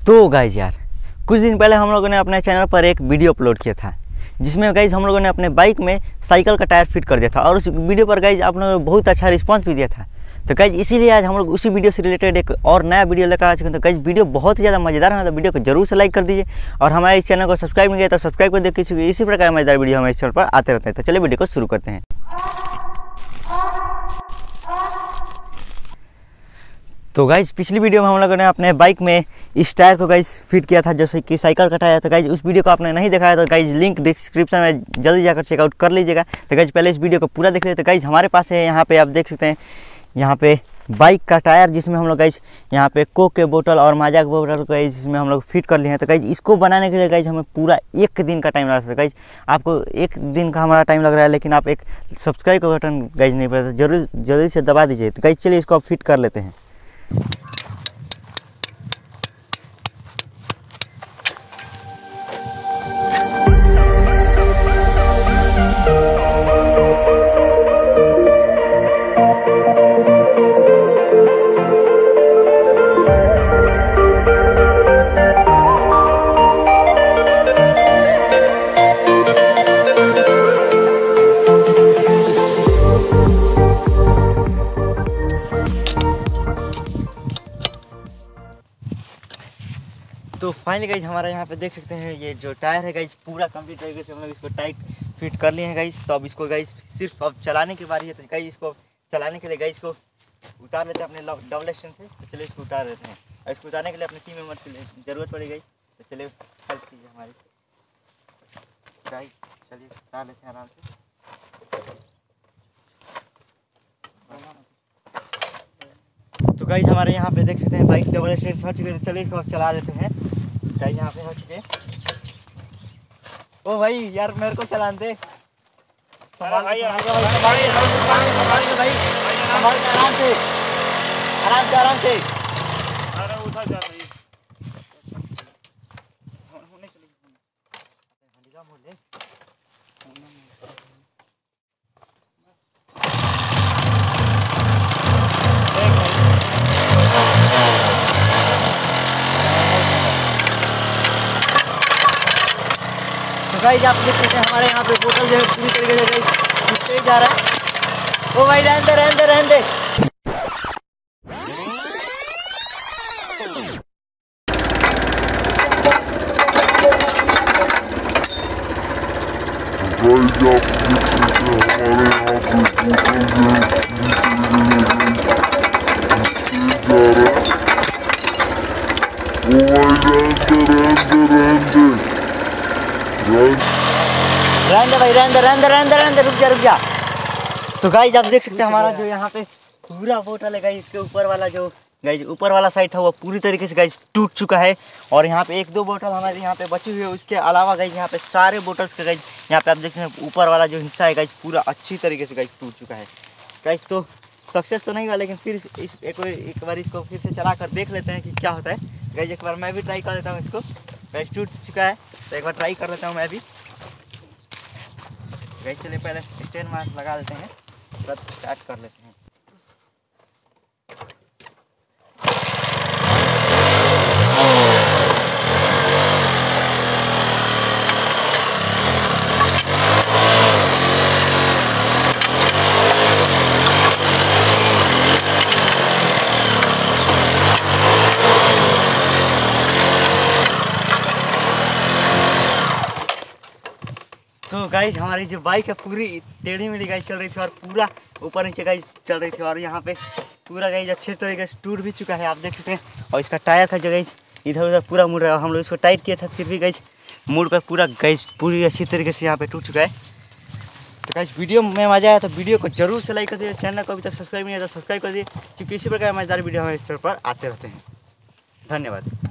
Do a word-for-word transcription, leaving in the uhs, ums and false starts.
तो गाइज यार कुछ दिन पहले हम लोगों ने अपने चैनल पर एक वीडियो अपलोड किया था जिसमें गाइज हम लोगों ने अपने बाइक में साइकिल का टायर फिट कर दिया था और उस वीडियो पर गाइज आप लोगों ने बहुत अच्छा रिस्पांस भी दिया था। तो गाइज इसीलिए आज हम लोग उसी वीडियो से रिलेटेड एक और नया वीडियो लेकर आ चुके हैं। तो गाइज वीडियो बहुत ही ज़्यादा मजेदार है, तो वीडियो को जरूर से लाइक कर दीजिए और हमारे इस चैनल को सब्सक्राइब नहीं किया तो सब्सक्राइब कर दीजिए। इसी प्रकार मजेदार वीडियो हमारे इस चैनल पर आते रहते हैं। तो चलिए वीडियो को शुरू करते हैं। तो गाइज पिछली वीडियो में हम लोगों ने अपने बाइक में इस टायर को गाइज फिट किया था जैसे कि साइकिल का टायर। तो गाइज उस वीडियो को आपने नहीं देखा है तो गाइज लिंक डिस्क्रिप्शन में जल्दी जाकर चेकआउट कर लीजिएगा। तो गाइज पहले इस वीडियो को पूरा देख लीजिए। तो गाइज हमारे पास है यहाँ पे आप देख सकते हैं यहाँ पे बाइक का टायर जिसमें हम लोग गाइज यहाँ पे कोक के बोतल और माजा के बोतल को गाइज इसमें हम लोग फिट कर लिए हैं। तो गाइज इसको बनाने के लिए गाइज हमें पूरा एक दिन का टाइम लगा सकता है। गाइज आपको एक दिन का हमारा टाइम लग रहा है लेकिन आप एक सब्सक्राइब का बटन गाइज नहीं पड़ता, जरूर जल्दी से दबा दीजिए। तो गाइज चलिए इसको आप फिट कर लेते हैं। तो फाइनली गाइज हमारा यहाँ पे देख सकते हैं ये जो टायर है गाइज पूरा कंप्लीट तरीके से हम लोग इसको टाइट फिट कर लिए हैं गाइज। तो अब इसको गाइज सिर्फ अब चलाने की बारी है। तो गाइज इसको चलाने के लिए गाइज को उतार लेते हैं अपने डबल स्टैंड से। तो चलिए इसको उतार देते हैं और इसको उतारने के लिए अपने टीम मेंबर की जरूरत पड़ेगी। तो चलिए हेल्प कीजिए हमारी गाइज। चलिए उतार लेते हैं आराम से। तो गाइज हमारे यहाँ पे देख सकते हैं बाइक डबल स्टैंड हो चुके हैं। चलिए इसको चला लेते हैं। गाइज यहाँ पे हो चुके। ओ भाई यार मेरे को चलाने दे। संभाल भाई आराम से आराम से आराम से। अरे उठा जा भाई होने चली हंडीगा बोले। तो गाइस आप देख सकते हैं हमारे यहाँ पे बोतल जो है पूरी तरीके से गाइस तेज जा रहा है। ओ भाई रहने दे रहने दे रहने दे। रहने भाई रहने रहने रहने रहने रुक जा रुक जा। तो गाइज आप देख सकते हैं हमारा जो यहाँ पे पूरा बोतल है गाइज इसके ऊपर वाला जो गाइज ऊपर वाला साइड था वो पूरी तरीके से गाइज टूट चुका है और यहाँ पे एक दो बोतल हमारे यहाँ पे बची हुई है। उसके अलावा गाइज यहाँ पे सारे बोतल्स के गाइज यहाँ पे आप देख सकते हैं ऊपर वाला जो हिस्सा है गाइज पूरा अच्छी तरीके से गाइज टूट चुका है। गाइज तो सक्सेस तो नहीं हुआ लेकिन फिर इस एक एक बार इसको फिर से चला कर देख लेते हैं कि क्या होता है। गाइज एक बार मैं भी ट्राई कर लेता हूँ इसको। गाइज टूट चुका है तो एक बार ट्राई कर लेता हूँ मैं भी। गाइज चलिए पहले स्टैंड मार्क लगा लेते हैं उसके बाद स्टार्ट कर लेते हैं। तो गाइज हमारी जो बाइक है पूरी टेढ़ी मेढ़ी गाइज चल रही थी और पूरा ऊपर नीचे गाइज चल रही थी और यहाँ पे पूरा गाइज अच्छे तरीके से टूट भी चुका है आप देख सकते हैं। और इसका टायर था जो गाइज इधर उधर पूरा मुड़ रहा है। हम लोग इसको टाइट किया था फिर भी गाइज मुड़ कर पूरा गाइज पूरी अच्छी तरीके से यहाँ पे टूट चुका है। तो गाइज वीडियो में मजा आया तो वीडियो को जरूर से लाइक कर दीजिए। चैनल को अभी तक सब्सक्राइब नहीं किया तो सब्सक्राइब कर दीजिए क्योंकि इसी प्रकार मजेदार वीडियो हमारे इस चैनल पर आते रहते हैं। धन्यवाद।